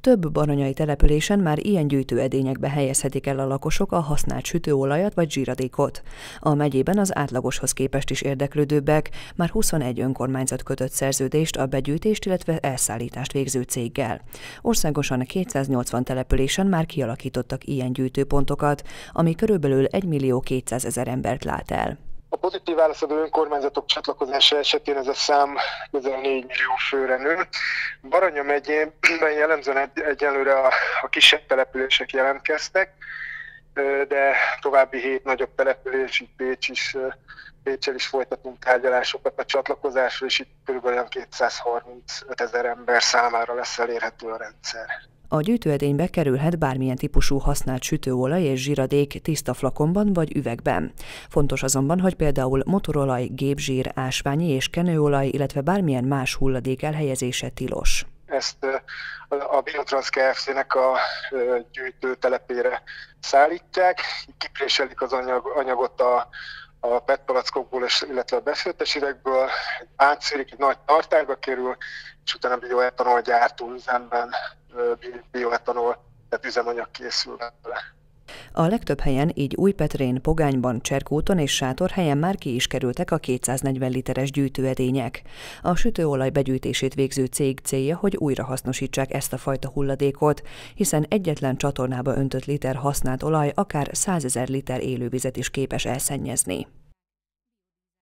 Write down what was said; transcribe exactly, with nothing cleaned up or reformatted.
Több baranyai településen már ilyen gyűjtőedényekbe helyezhetik el a lakosok a használt sütőolajat vagy zsíradékot. A megyében az átlagoshoz képest is érdeklődőbbek, már huszonegy önkormányzat kötött szerződést a begyűjtést, illetve elszállítást végző céggel. Országosan kétszáznyolcvan településen már kialakítottak ilyen gyűjtőpontokat, ami körülbelül egymillió-kétszázezer embert lát el. A pozitív válaszadó önkormányzatok csatlakozása esetén ez a szám közel négy millió főre nőtt. Baranya megyében jellemzően egy, egyelőre a, a kisebb települések jelentkeztek, de további hét nagyobb település, itt Pécs is, Péccsel is folytatunk tárgyalásokat a csatlakozásra, és itt kb. kétszázharmincöt ezer ember számára lesz elérhető a rendszer. A gyűjtőedénybe kerülhet bármilyen típusú használt sütőolaj és zsíradék tiszta flakonban vagy üvegben. Fontos azonban, hogy például motorolaj, gépzsír, ásványi és kenőolaj, illetve bármilyen más hulladék elhelyezése tilos. Ezt a Biotrans Kft-nek a gyűjtő telepére szállítják, kipréselik az anyag, anyagot a a pé é té palackokból, illetve a befőttes üvegből, átszűrik, egy nagy tartályba kerül, és utána bioetanol gyártó üzemben bioetanol, tehát üzemanyag készül vele. A legtöbb helyen, így Újpetrén, Pogányban, Cserkóton és Sátorhelyen már ki is kerültek a kétszáznegyven literes gyűjtőedények. A sütőolaj begyűjtését végző cég célja, hogy újrahasznosítsák ezt a fajta hulladékot, hiszen egyetlen csatornába öntött liter használt olaj akár százezer liter élővizet is képes elszennyezni.